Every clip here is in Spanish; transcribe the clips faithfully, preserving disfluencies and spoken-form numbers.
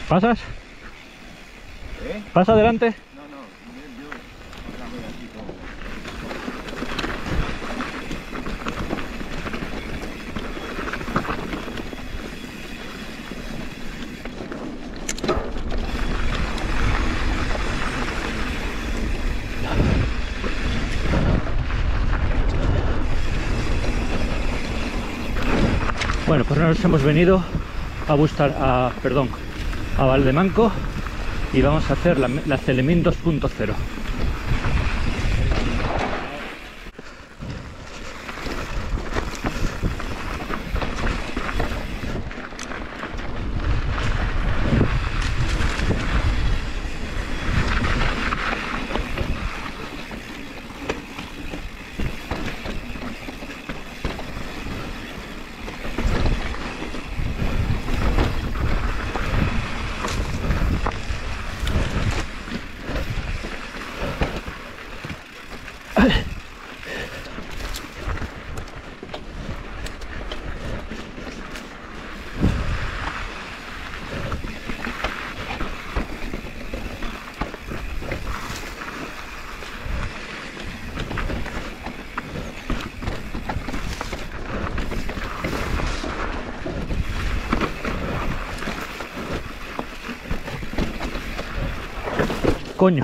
¿Pasas? ¿Eh? ¿Pasa adelante? No, no, yo, yo otra vez así como... Bueno, pues nos hemos venido a buscar a, perdón, a Valdemanco y vamos a hacer la, la Celemin dos punto cero. Coño.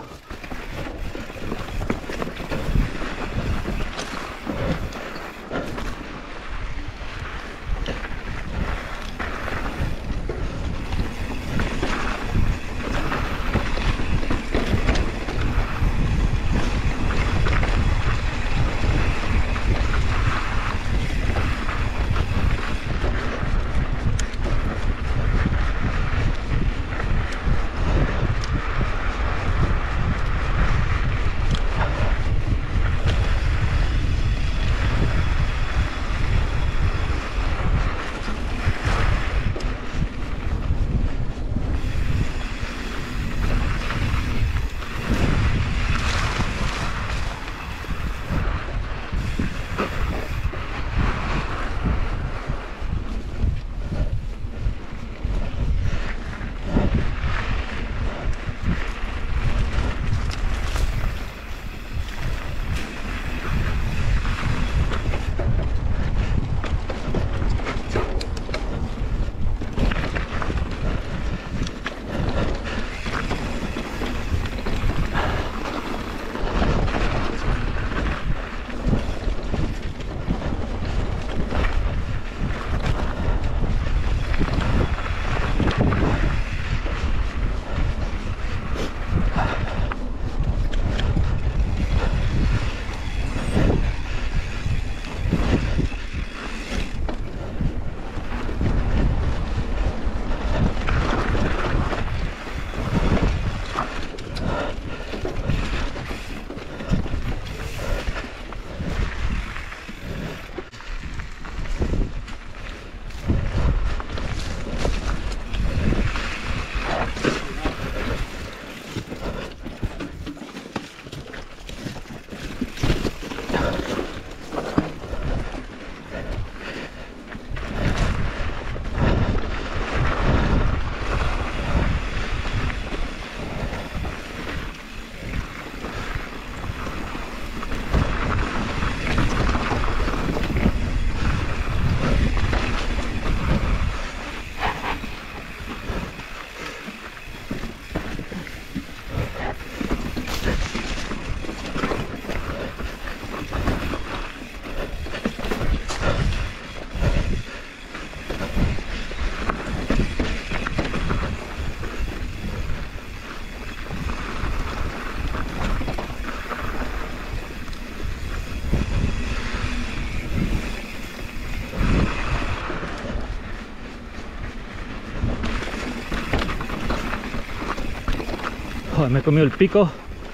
Joder, me he comido el pico.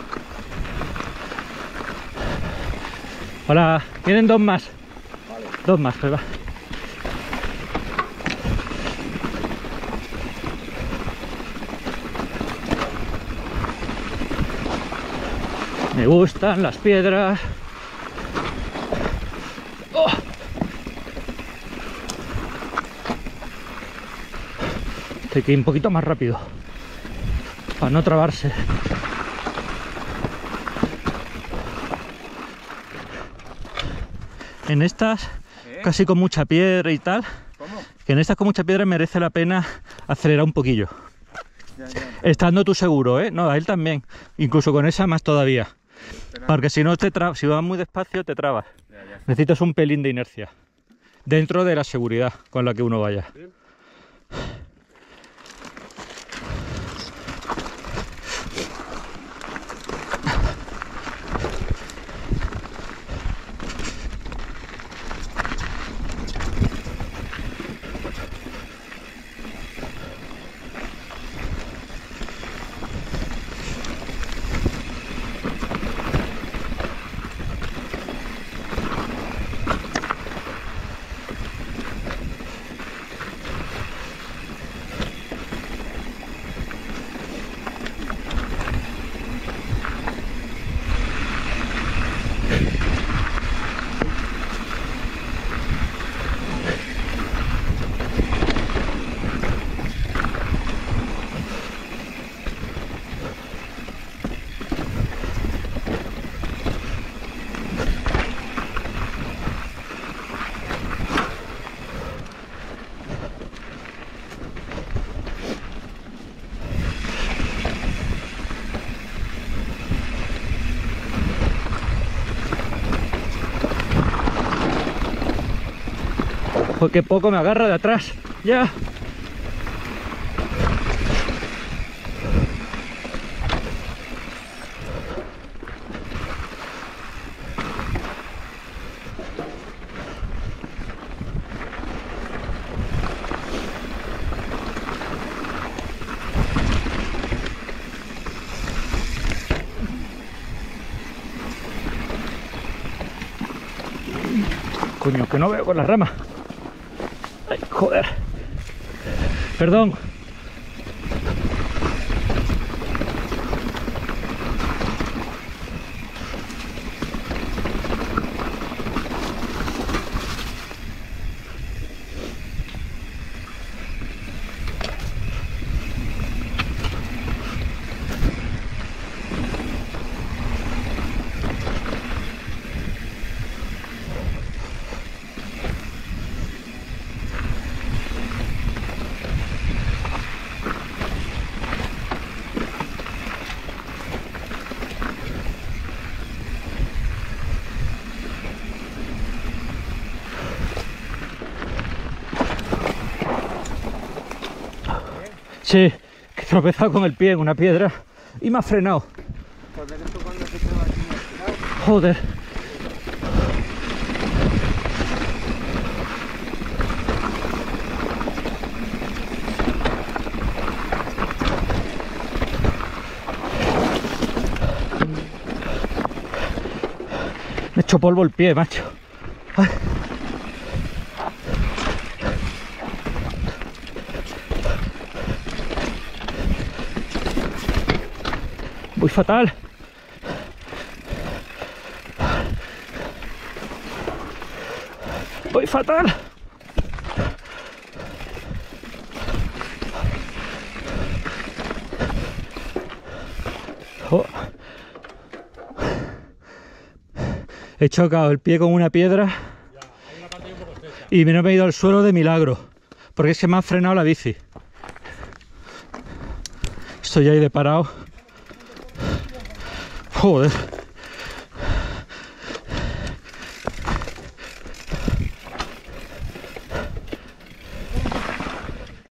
Hola, vienen dos más. Vale. Dos más, pues va. Me gustan las piedras. Oh. Hay que ir un poquito más rápido para no trabarse. En estas, ¿Eh? casi con mucha piedra y tal, ¿Cómo? que en estas con mucha piedra merece la pena acelerar un poquillo. Ya, ya. Estando tú seguro, ¿eh? No, a él también. Incluso con esa más todavía. Espera. Porque si no, te tra- si vas muy despacio, te trabas. Ya, ya. Necesitas un pelín de inercia. Dentro de la seguridad con la que uno vaya. Porque poco me agarra de atrás. Ya. Coño, que no veo con la rama. Ay, joder. Perdón. Sí, que he tropezado con el pie en una piedra y me ha frenado. Joder, esto cuando se queda aquí no has tirado. Joder. Me he hecho polvo el pie, macho. Ay. Voy fatal. Voy fatal. Oh. He chocado el pie con una piedra y no me he ido al suelo de milagro, porque es que me ha frenado la bici. Estoy ahí de parado. Joder.